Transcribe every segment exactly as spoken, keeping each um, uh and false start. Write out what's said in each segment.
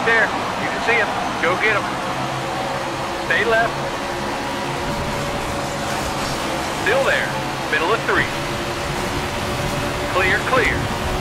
there. You can see him. Go get him. Stay left. Still there. Middle of three. Clear, clear.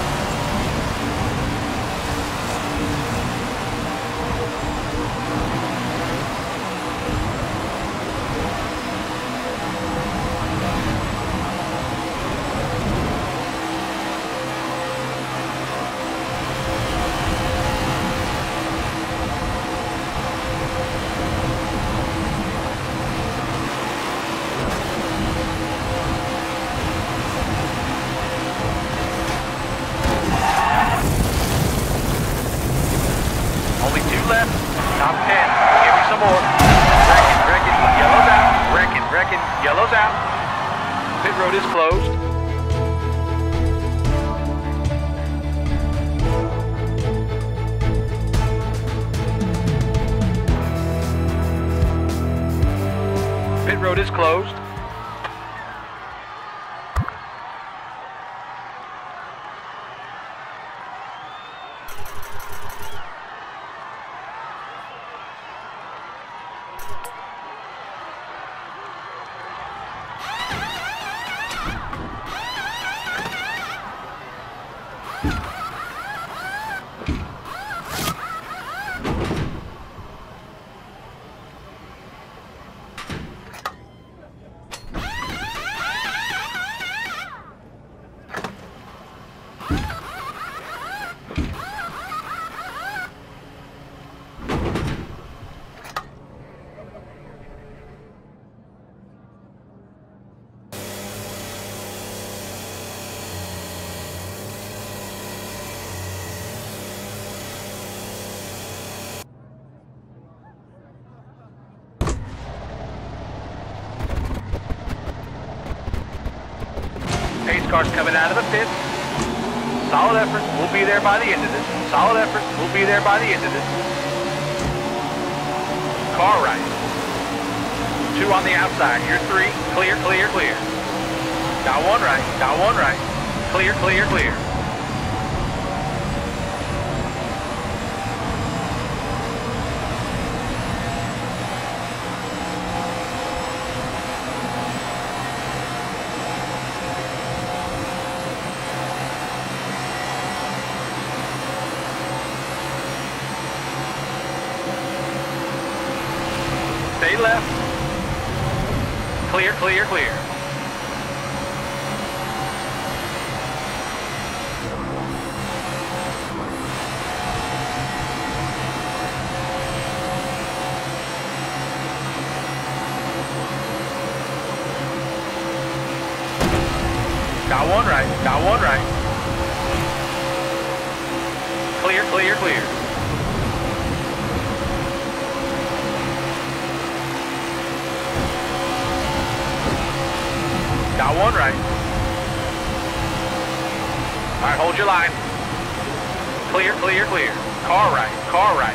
Top ten. Give me some more. Reckon, reckon, yellow's out. Reckon, reckon, yellow's out. Pit road is closed. Pit road is closed. Pace cars coming out of the pit. Solid effort. We'll be there by the end of this. Solid effort. We'll be there by the end of this. Car right. Two on the outside. You're three. Clear, clear, clear. Got one right. Got one right. Clear, clear, clear. Stay left. Clear, clear, clear. Got one right. Got one right. Clear, clear, clear. Got one right. All right, hold your line. Clear, clear, clear. Car right, car right.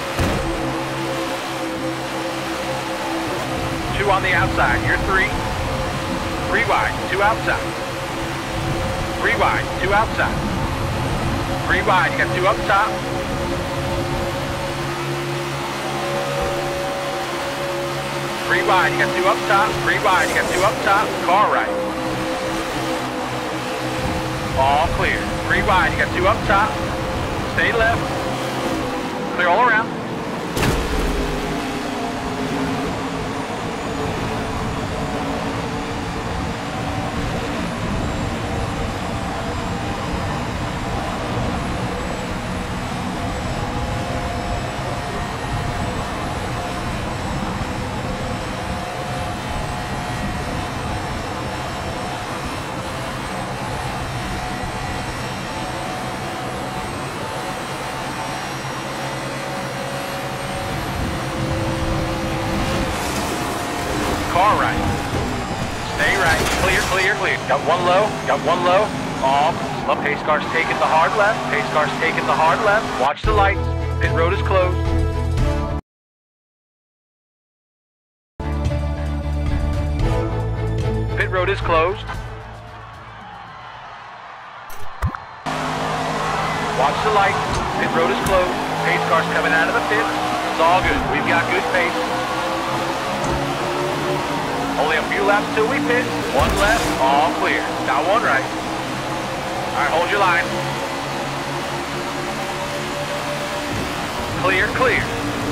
On the outside, you're three. Three wide, two outside. Three wide, two outside. Three wide, you got two up top. Three wide, you got two up top. Three wide, you got two up top. Car right. All clear. Three wide, you got two up top. Stay left. Clear all around. Car right. Stay right. Clear, clear, clear. Got one low. Got one low. Off. Slow. Pace car's taking the hard left. Pace car's taking the hard left. Watch the lights. Pit road is closed. Pit road is closed. Watch the lights. Pit road is closed. Pace car's coming out of the pit. It's all good. We've got good pace. Only a few laps till we pit. One left, all clear. Got one right. All right, hold your line. Clear, clear.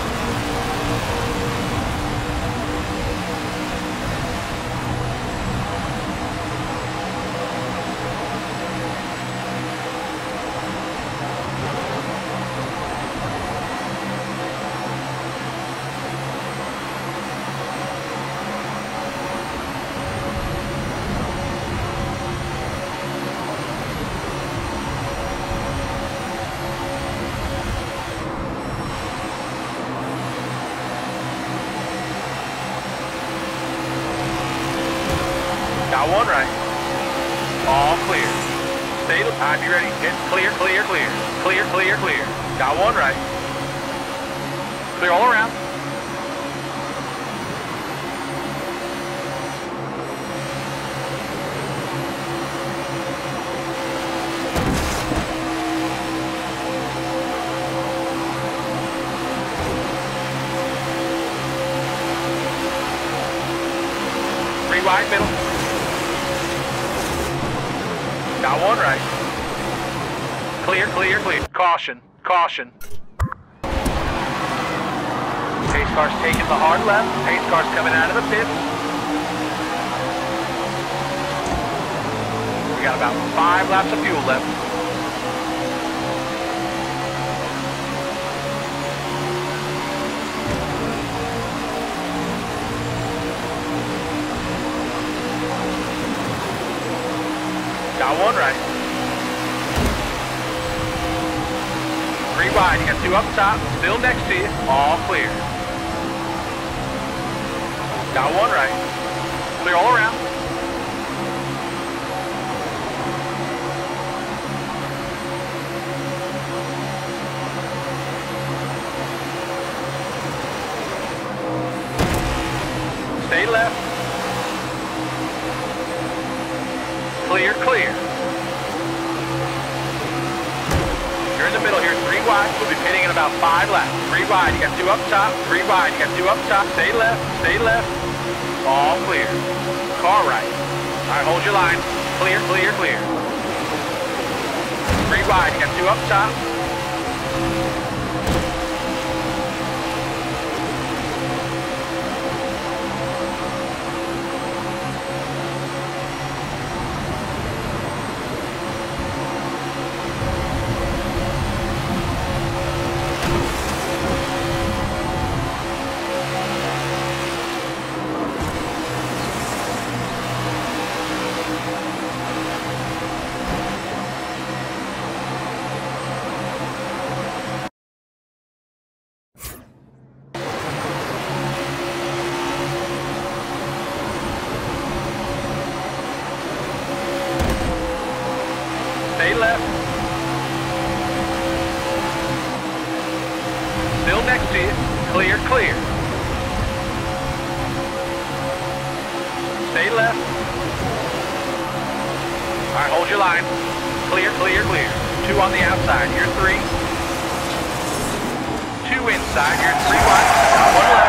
Got one right. All clear. Stay the time. You ready? Hit clear, clear, clear. Clear, clear, clear. Got one right. Clear all around. Three wide middle. Got one right. Clear, clear, clear. Caution, caution. Pace car's taking the hard left. Pace car's coming out of the pit. We got about five laps of fuel left. Got one right. Three wide, you got two up top, still next to you, all clear. Got one right. Clear all around. Stay left. Clear, clear. You're in the middle here, three wide. We'll be pitting in about five laps. Three wide, you got two up top. Three wide, you got two up top. Stay left, stay left. All clear. Car right. All right, hold your line. Clear, clear, clear. Three wide, you got two up top. Stay left. Still next to you. Clear, clear. Stay left. All right, hold your line. Clear, clear, clear. Two on the outside, you're three. Two inside, you're three wide. Got one left.